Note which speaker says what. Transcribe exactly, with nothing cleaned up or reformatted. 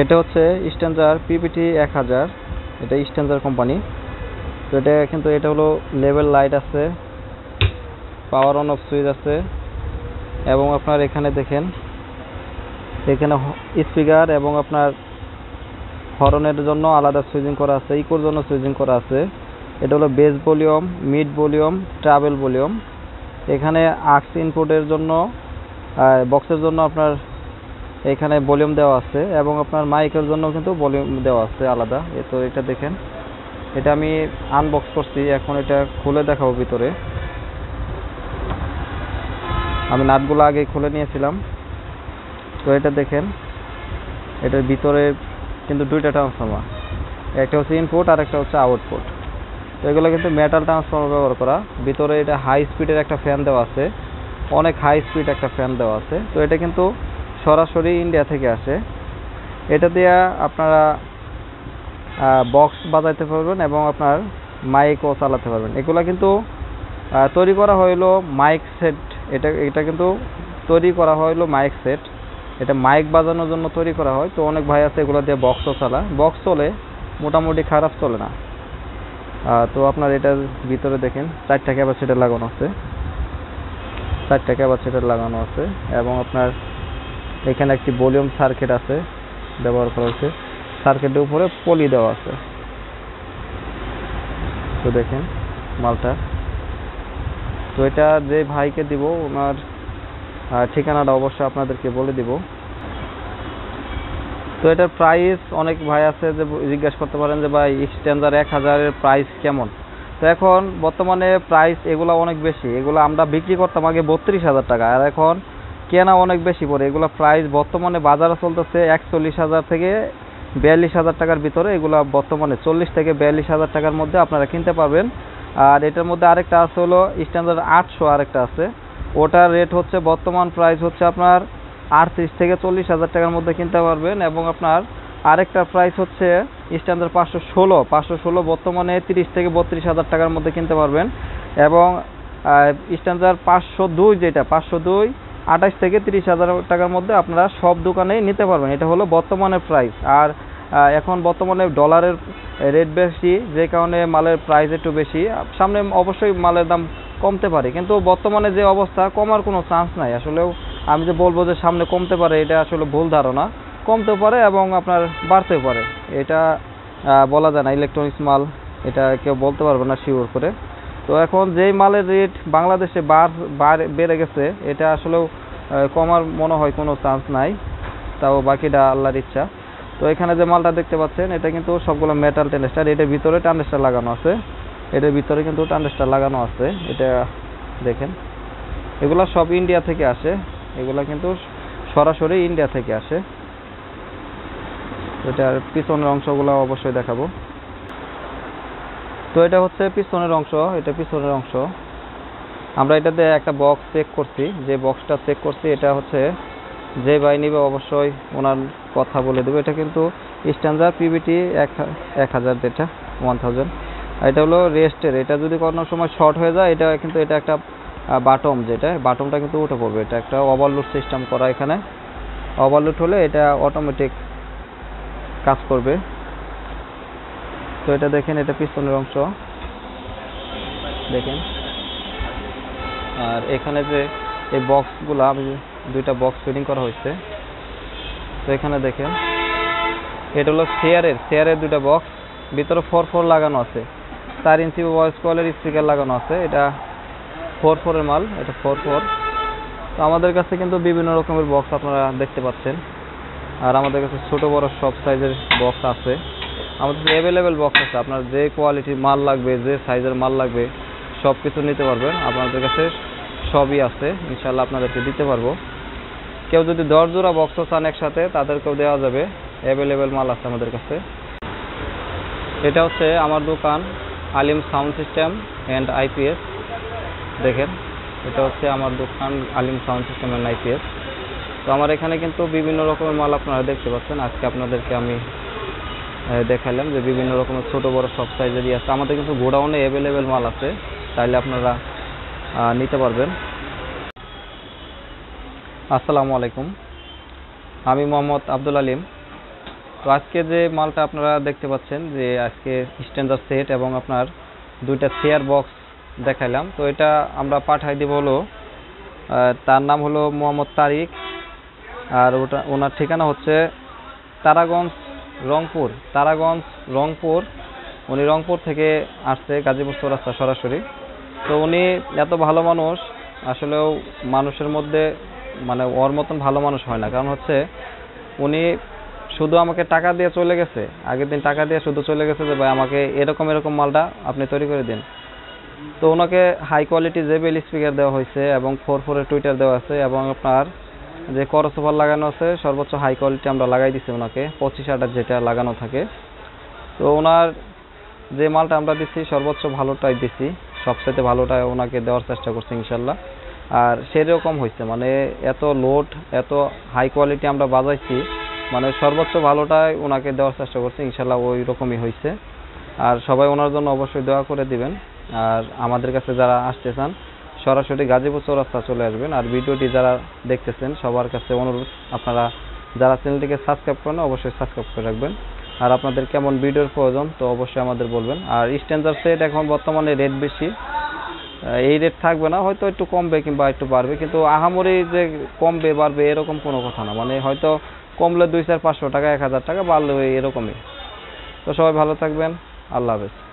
Speaker 1: এটা হচ্ছে স্ট্যান্ডার পিবিটি এক হাজার, এটা স্ট্যান্ডার কোম্পানি। তো এটা কিন্তু এটা হলো লেভেল লাইট আছে, পাওয়ার অন অফ সুইচ আছে, এবং আপনার এখানে দেখেন এখানে স্পিকার এবং আপনার হর্নের জন্য আলাদা সুইচিং করা আছে, ইকোর জন্য সুইচিং করা আছে। এটা হলো bass volume, mid volume, treble volume. এখানে আক্স ইনপুটের জন্য বক্সের জন্য আপনার এখানে ভলিউম দেওয়া আছে, এবং আপনার মাইকের জন্য কিন্তু ভলিউম দেওয়া আছে আলাদা। তো এটা দেখেন, এটা আমি আনবক্স করছি, এখন এটা খুলে দেখাবো ভিতরে। আমি নাটগুলো আগে খুলে নিয়েছিলাম। তো এটা দেখেন, এটার ভিতরে কিন্তু দুইটা ট্রান্সফর্মার, একটা হচ্ছে ইনপুট আর একটা হচ্ছে আউটপুট। তো এগুলো কিন্তু মেটাল ট্রান্সফর্মার ব্যবহার করা। ভিতরে এটা হাই স্পিডের একটা ফ্যান দেওয়া আছে, অনেক হাই স্পিড একটা ফ্যান দেওয়া আছে। তো এটা কিন্তু সরাসরি ইন্ডিয়া থেকে আসে। এটা দিয়ে আপনারা বক্স বাজাইতে পারবেন এবং আপনার মাইকও চালাতে পারবেন। এগুলো কিন্তু তৈরি করা হইলো মাইক সেট, এটা এটা কিন্তু তৈরি করা হইলো মাইক সেট, এটা মাইক বাজানোর জন্য তৈরি করা হয়। তো অনেক ভাই আছে এগুলো দিয়ে বক্সও চালায়, বক্স চলে, মোটামুটি খারাপ চলে না। তো আপনার এটার ভিতরে দেখেন চারটা ক্যাপাসিটার লাগানো আছে, চারটা ক্যাপাসিটার লাগানো আছে, এবং আপনার এখানে একটি ভলিউম সার্কিট আছে ব্যবহার করা হয়েছে, সার্কিটের উপরে পলি দেওয়া আছে। তো দেখেন মালটা। তো এটা যে ভাইকে দিব ওনার ঠিকানাটা অবশ্যই আপনাদেরকে বলে দিব। তো এটার প্রাইস অনেক ভাই আছে যে জিজ্ঞাসা করতে পারেন যে ভাই স্ট্যান্ডার এক হাজারের প্রাইস কেমন। তো এখন বর্তমানে প্রাইস এগুলো অনেক বেশি, এগুলো আমরা বিক্রি করতাম আগে বত্রিশ হাজার টাকা, আর এখন কেনা অনেক বেশি পড়ে। এগুলো প্রাইস বর্তমানে বাজারে চলতেছে একচল্লিশ হাজার থেকে বিয়াল্লিশ হাজার টাকার ভিতরে। এগুলো বর্তমানে চল্লিশ থেকে বিয়াল্লিশ হাজার টাকার মধ্যে আপনারা কিনতে পারবেন। আর এটার মধ্যে আরেকটা আছে হলো স্ট্যান্ডার্ড আটশো, আরেকটা আছে, ওটার রেট হচ্ছে বর্তমান প্রাইস হচ্ছে আপনার আটত্রিশ থেকে চল্লিশ হাজার টাকার মধ্যে কিনতে পারবেন। এবং আপনার আরেকটা প্রাইস হচ্ছে স্ট্যান্ডার্ড পাঁচশো ষোলো, পাঁচশো ষোলো বর্তমানে তিরিশ থেকে বত্রিশ হাজার টাকার মধ্যে কিনতে পারবেন। এবং স্ট্যান্ডার্ড পাঁচশো দুই, যেটা পাঁচশো দুই আঠাশ থেকে তিরিশ হাজার টাকার মধ্যে আপনারা সব দোকানেই নিতে পারবেন। এটা হলো বর্তমানের প্রাইস। আর এখন বর্তমানে ডলারের রেট বেশি, যে কারণে মালের প্রাইস একটু বেশি। সামনে অবশ্যই মালের দাম কমতে পারে, কিন্তু বর্তমানে যে অবস্থা কমার কোনো চান্স নাই। আসলেও আমি যে বলবো যে সামনে কমতে পারে, এটা আসলে ভুল ধারণা। কমতেও পারে এবং আপনার বাড়তেও পারে, এটা বলা যায় না। ইলেকট্রনিক্স মাল, এটা কেউ বলতে পারবে না শিওর করে। তো এখন যেই মালের রেট বাংলাদেশে বার বেড়ে গেছে, এটা আসলেও কমার মনে হয় কোনো চান্স নাই, তাও বাকিটা আল্লাহর ইচ্ছা। তো এখানে যে মালটা দেখতে পাচ্ছেন, এটা কিন্তু সবগুলো মেটাল ট্রানজিস্টর, এটার ভিতরে ট্রানজিস্টর লাগানো আছে, এটার ভিতরে কিন্তু ট্রানজিস্টর লাগানো আছে। এটা দেখেন, এগুলা সব ইন্ডিয়া থেকে আসে, এগুলা কিন্তু সরাসরি ইন্ডিয়া থেকে আসে। এটার পিছনের অংশগুলো অবশ্যই দেখাবো। তো এটা হচ্ছে পিছনের অংশ, এটা পিছনের অংশ। আমরা এটাতে একটা বক্স চেক করছি, যে বক্সটা চেক করছি এটা হচ্ছে যে ভাই নিবে অবশ্যই ওনার কথা বলে দেবো। এটা কিন্তু স্ট্যান্ডার্ড পিবিটি এক হাজার, যেটা ওয়ান থাউজেন্ড। এটা হলো রেস্টের, এটা যদি কোনো সময় শর্ট হয়ে যায়, এটা কিন্তু এটা একটা বাটম, যেটা বাটমটা কিন্তু উঠে পড়বে। এটা একটা ওভারলোড সিস্টেম করা, এখানে ওভারলোড হলে এটা অটোমেটিক কাজ করবে। তো এটা দেখেন, এটা পিছনের অংশ দেখেন। আর এখানে যে এই বক্সগুলো, দুইটা বক্স ফিটিং করা হয়েছে। তো এখানে দেখেন, এটা হলো সেয়ারের সেয়ারের দুইটা বক্স, ভিতরে ফোর ফোর লাগানো আছে, চার ইঞ্চি ভয়েস কলের স্পিকার লাগানো আছে। এটা ফোর ফোরের মাল, এটা ফোর ফোর। তো আমাদের কাছে কিন্তু বিভিন্ন রকমের বক্স আপনারা দেখতে পাচ্ছেন, আর আমাদের কাছে ছোট বড় সব সাইজের বক্স আছে। আমাদের কাছে অ্যাভেলেবেল বক্স আছে, আপনার যে কোয়ালিটির মাল লাগবে, যে সাইজের মাল লাগবে, সব কিছু নিতে পারবেন। আপনাদের কাছে সবই আছে, ইনশাল্লাহ আপনাদেরকে দিতে পারবো। কেউ যদি দশ জোড়া বক্সও চান একসাথে, তাদেরকেও দেওয়া যাবে, অ্যাভেলেবেল মাল আছে আমাদের কাছে। এটা হচ্ছে আমার দোকান Alim sound system and IPS. দেখেন, এটা হচ্ছে আমার দোকান Alim sound system and IPS. তো আমার এখানে কিন্তু বিভিন্ন রকমের মাল আপনারা দেখতে পাচ্ছেন। আজকে আপনাদেরকে আমি দেখালাম যে বিভিন্ন রকমের ছোট বড় সব সাইজেরই আছে। আমাদের কিন্তু গোডাউনে অ্যাভেলেবেল মাল আছে, চাইলে আপনারা নিতে পারবেন। আসসালামু আলাইকুম, আমি মোহাম্মদ আব্দুল আলিম। তো আজকে যে মালটা আপনারা দেখতে পাচ্ছেন যে আজকে স্ট্যান্ডার সেট এবং আপনার দুইটা চেয়ার বক্স দেখাইলাম, তো এটা আমরা পাঠাই দিব হলো, তার নাম হলো মোহাম্মদ তারিক, আর ওটা ওনার ঠিকানা হচ্ছে তারাগঞ্জ রংপুর, তারাগঞ্জ রংপুর। উনি রংপুর থেকে আসছে গাজীপুর চৌরাস্তা সরাসরি। তো উনি এত ভালো মানুষ, আসলেও মানুষের মধ্যে মানে ওর মতন ভালো মানুষ হয় না। কারণ হচ্ছে উনি শুধু আমাকে টাকা দিয়ে চলে গেছে, আগের দিন টাকা দিয়ে শুধু চলে গেছে যে ভাই আমাকে এরকম এরকম মালটা আপনি তৈরি করে দিন। তো ওনাকে হাই কোয়ালিটি জেবিএল স্পিকার দেওয়া হয়েছে এবং ফোর ফোরের টুইটার দেওয়া আছে এবং আপনার যে করসোভার লাগানো আছে সর্বোচ্চ হাই কোয়ালিটি আমরা লাগাই দিছি ওনাকে, পঁচিশ আটার যেটা লাগানো থাকে। তো ওনার যে মালটা আমরা দিচ্ছি সর্বোচ্চ ভালোটাই দিছি, সবচেয়ে ভালোটা ওনাকে দেওয়ার চেষ্টা করছি ইনশাল্লাহ। আর সেরকম হয়েছে, মানে এত লোড এত হাই কোয়ালিটি আমরা বাজাইছি, মানে সর্বোচ্চ ভালোটাই ওনাকে দেওয়ার চেষ্টা করছি ইনশাল্লাহ, ওই রকমই হয়েছে। আর সবাই ওনার জন্য অবশ্যই দোয়া করে দিবেন। আর আমাদের কাছে যারা আসতে চান সরাসরি গাজীপুর চৌরাস্তা চলে আসবেন। আর ভিডিওটি যারা দেখতেছেন সবার কাছে অনুরোধ, আপনারা যারা চ্যানেলটিকে সাবস্ক্রাইব করেন অবশ্যই সাবস্ক্রাইব করে রাখবেন। আর আপনাদের কেমন ভিডিওর প্রয়োজন তো অবশ্যই আমাদের বলবেন। আর স্ট্যান্ডার সেট এখন বর্তমানে রেট বেশি, এই রেট থাকবে না, হয়তো একটু কমবে কিংবা একটু বাড়বে, কিন্তু আহামরি যে কমবে বাড়বে এরকম কোনো কথা না, মানে হয়তো কমলে দুই চার পাঁচশো টাকা এক হাজার টাকা, বাড়লে এরকমই। তো সবাই ভালো থাকবেন, আল্লাহ হাফেজ।